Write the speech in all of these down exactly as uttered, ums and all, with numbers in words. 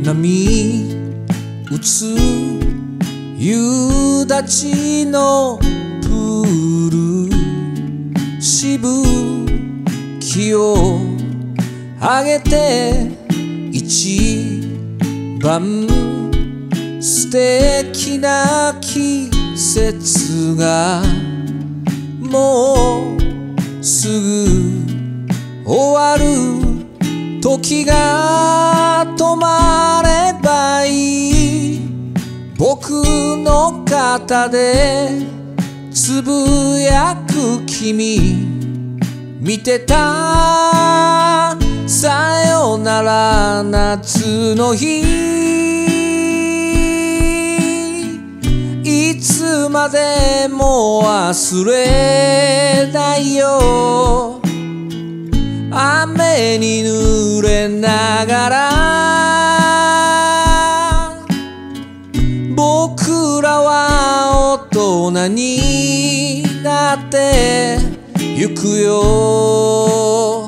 波打つ夕立のプール、しぶきを上げて一番素敵な季節がもうすぐ終わる。時が止まればいい。僕の肩でつぶやく君、見てたさよなら夏の日。いつまでも忘れないよ。雨に濡れながら僕らは大人になってゆくよ。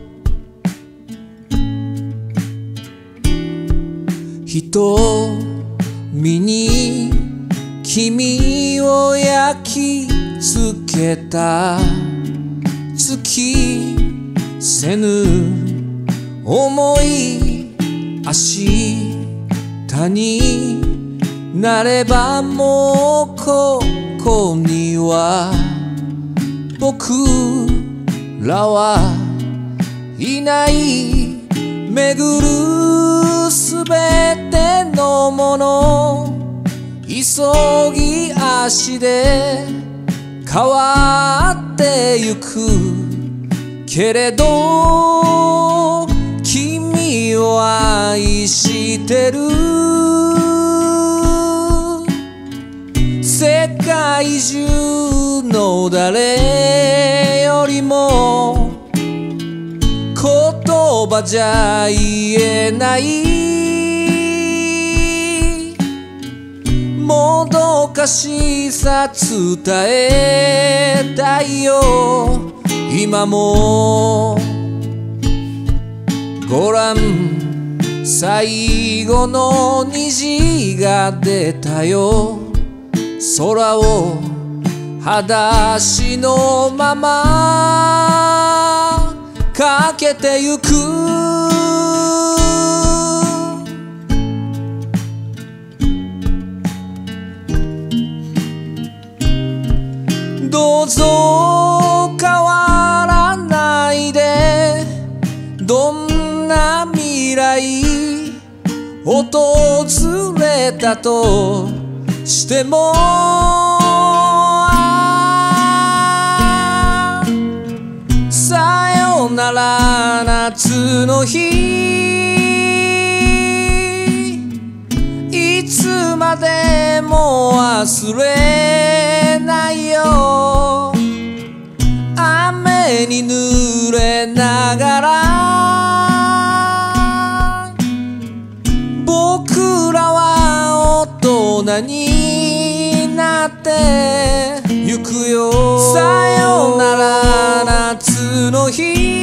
瞳に君を焼き付けた月せぬ思い明日になればもうここには僕らはいない。巡るすべてのもの急ぎ足で変わってゆくけれど君を愛してる。世界中の誰よりも言葉じゃ言えないもどかしさ伝えたいよ。今もごらん最後の虹が出たよ。空を裸足のままかけてゆく。どうぞ変わらないで。どんな未来訪れたとしてもさよなら夏の日。いつまでも忘れないよ。雨に濡れながら僕らは大人になってゆくよ。さよなら夏の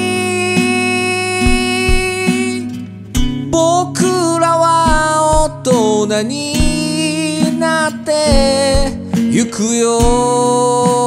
日。僕らは大人になってゆくよ。